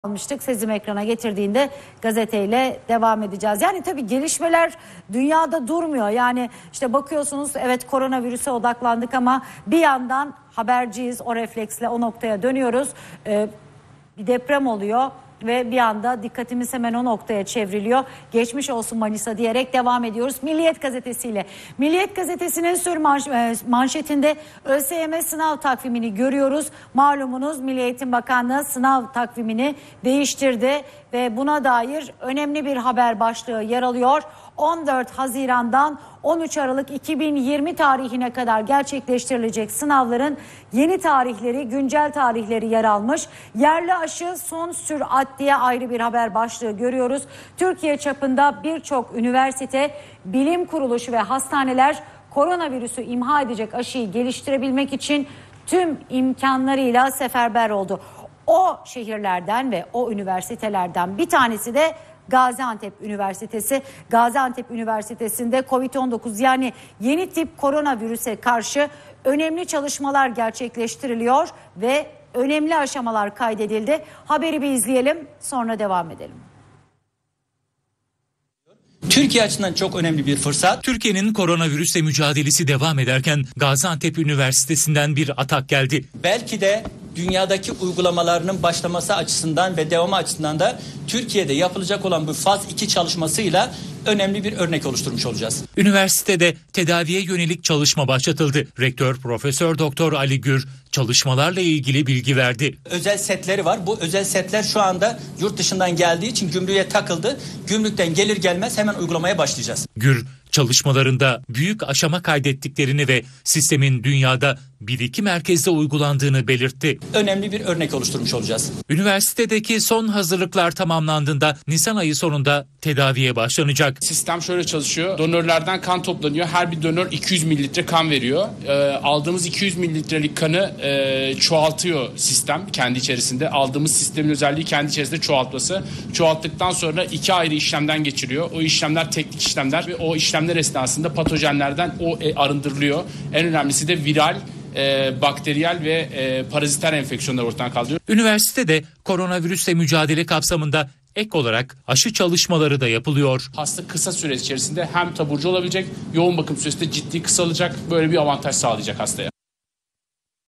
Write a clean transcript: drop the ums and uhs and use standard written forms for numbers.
almıştık. Sezim ekrana getirdiğinde gazeteyle devam edeceğiz. Yani tabii gelişmeler dünyada durmuyor. Yani işte bakıyorsunuz, evet, koronavirüse odaklandık ama bir yandan haberciyiz. O refleksle o noktaya dönüyoruz. Bir deprem oluyor ve bir anda dikkatimiz hemen o noktaya çevriliyor. Geçmiş olsun Manisa diyerek devam ediyoruz Milliyet gazetesiyle. Milliyet gazetesinin sür manşetinde ÖSYM sınav takvimini görüyoruz. Malumunuz Milli Eğitim Bakanlığı sınav takvimini değiştirdi ve buna dair önemli bir haber başlığı yer alıyor. 14 Haziran'dan 13 Aralık 2020 tarihine kadar gerçekleştirilecek sınavların yeni tarihleri, güncel tarihleri yer almış. Yerli aşı son sürat diye ayrı bir haber başlığı görüyoruz. Türkiye çapında birçok üniversite, bilim kuruluşu ve hastaneler koronavirüsü imha edecek aşıyı geliştirebilmek için tüm imkanlarıyla seferber oldu. O şehirlerden ve o üniversitelerden bir tanesi de Gaziantep Üniversitesi. Gaziantep Üniversitesi'nde Covid-19 yani yeni tip koronavirüse karşı önemli çalışmalar gerçekleştiriliyor ve önemli aşamalar kaydedildi. Haberi bir izleyelim, sonra devam edelim. Türkiye açısından çok önemli bir fırsat. Türkiye'nin koronavirüsle mücadelesi devam ederken Gaziantep Üniversitesi'nden bir atak geldi. Belki de dünyadaki uygulamalarının başlaması açısından ve devamı açısından da Türkiye'de yapılacak olan bu faz 2 çalışmasıyla önemli bir örnek oluşturmuş olacağız. Üniversitede tedaviye yönelik çalışma başlatıldı. Rektör Profesör Doktor Ali Gür çalışmalarla ilgili bilgi verdi. Özel setleri var. Bu özel setler şu anda yurt dışından geldiği için gümrüğe takıldı. Gümrükten gelir gelmez hemen uygulamaya başlayacağız. Gür çalışmalarında büyük aşama kaydettiklerini ve sistemin dünyada 1-2 merkezde uygulandığını belirtti. Önemli bir örnek oluşturmuş olacağız. Üniversitedeki son hazırlıklar tamamlandığında Nisan ayı sonunda tedaviye başlanacak. Sistem şöyle çalışıyor. Donörlerden kan toplanıyor. Her bir donör 200 mililitre kan veriyor. Aldığımız 200 mililitrelik kanı çoğaltıyor sistem kendi içerisinde. Aldığımız sistemin özelliği kendi içerisinde çoğaltması. Çoğalttıktan sonra 2 ayrı işlemden geçiriyor. O işlemler teknik işlemler ve o işlemler esnasında patojenlerden arındırılıyor. En önemlisi de viral, bakteriyel ve paraziter enfeksiyonlar ortadan kaldırıyor. Üniversitede koronavirüsle mücadele kapsamında ek olarak aşı çalışmaları da yapılıyor. Hasta kısa süre içerisinde hem taburcu olabilecek, yoğun bakım süresi de ciddi kısalacak. Böyle bir avantaj sağlayacak hastaya.